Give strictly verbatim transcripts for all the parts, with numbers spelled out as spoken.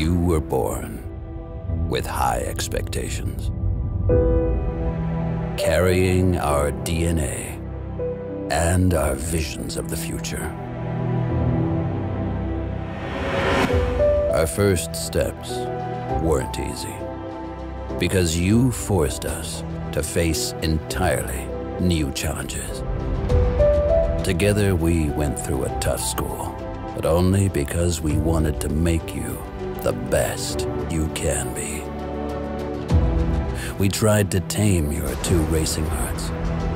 you were born with high expectations, carrying our D N A and our visions of the future. Our first steps weren't easy, because you forced us to face entirely new challenges. Together we went through a tough school, but only because we wanted to make you the best you can be. We tried to tame your two racing hearts,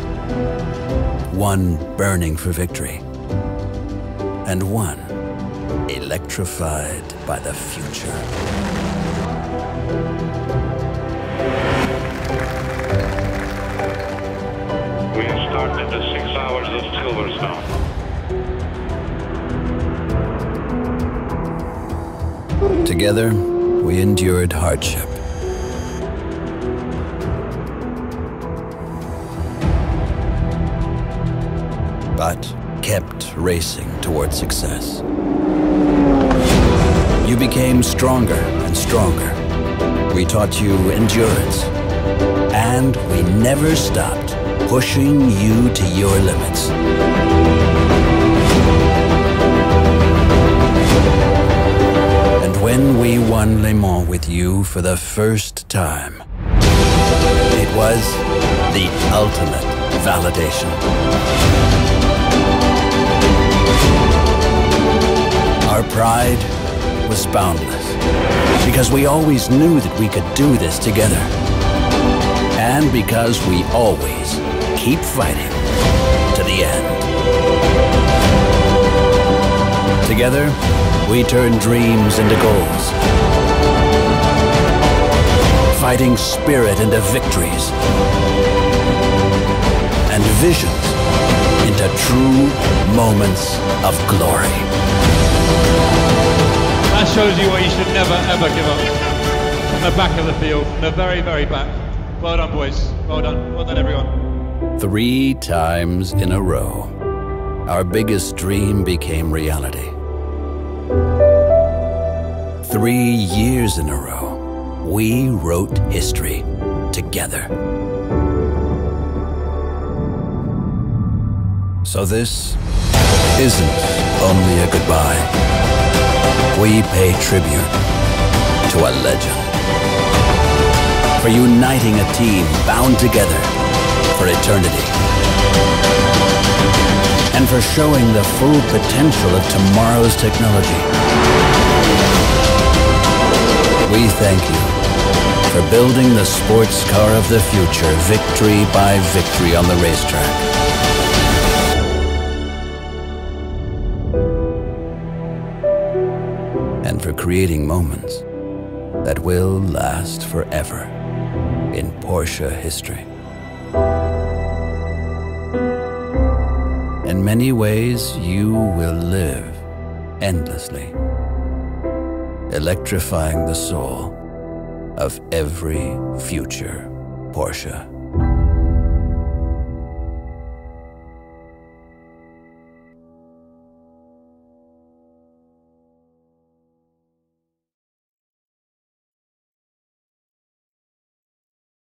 one burning for victory, and one electrified by the future. We have started the six hours of Silverstone. Together, we endured hardship. But kept racing toward success. You became stronger and stronger. We taught you endurance. And we never stopped pushing you to your limits. And when we won Le Mans with you for the first time, it was the ultimate validation. Our pride was boundless, because we always knew that we could do this together. And because we always keep fighting to the end. Together, we turn dreams into goals, fighting spirit into victories, and visions into true moments of glory. That shows you why you should never, ever give up. From the back of the field, from the very, very back. Well done, boys. Well done. Well done, everyone. Three times in a row, our biggest dream became reality. Three years in a row, we wrote history together. So this isn't only a goodbye. We pay tribute to a legend, for uniting a team bound together for eternity, and for showing the full potential of tomorrow's technology. We thank you for building the sports car of the future, victory by victory on the racetrack. And for creating moments that will last forever in Porsche history. In many ways, you will live endlessly, electrifying the soul of every future Porsche.